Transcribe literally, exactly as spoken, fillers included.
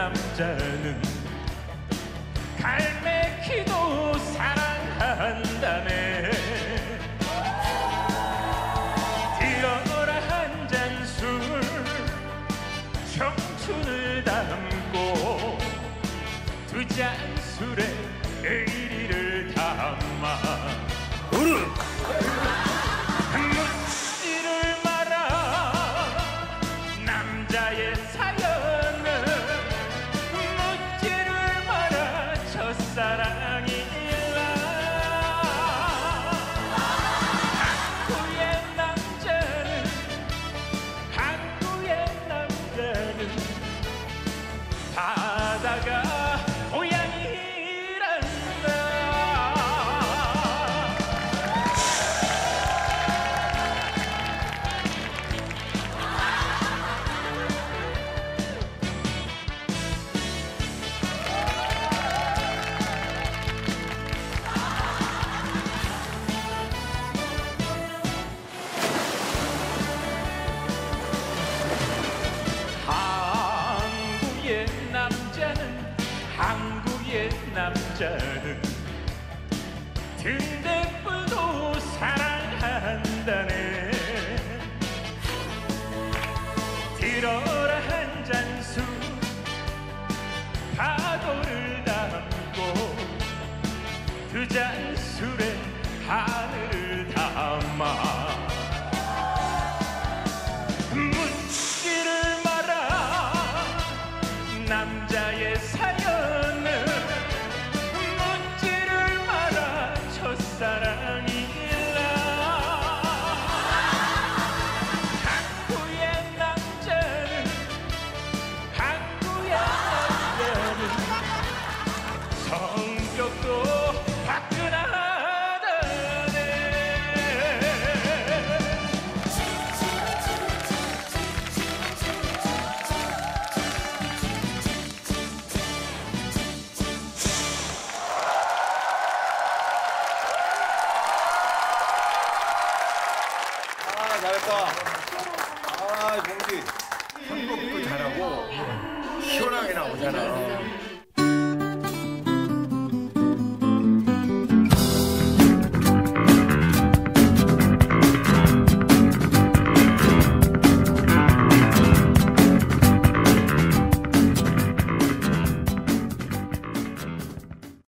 남자는 갈매기도 사랑한다네. 들어라 한 잔 술 청춘을 담고 두 잔 술에 의리를 담아 묻지를 마라 남자의 사연은 묻지를 마라 첫사랑이라. 한국의 남자는 한국의 남자는 바다가 한국의 남자는 등대불도 사랑한다네. 들어라 한 잔 술 파도를 담고 두 잔 술에 하늘을 담아 묻지를 마라 남자의 사연은 묻지를 마라 첫사랑이라. 한국의 남자는 한국의 남자는 성격도 화끈하다네. 잘했다. 아, 봉지. 선곡도 잘하고 시원하게 나오잖아.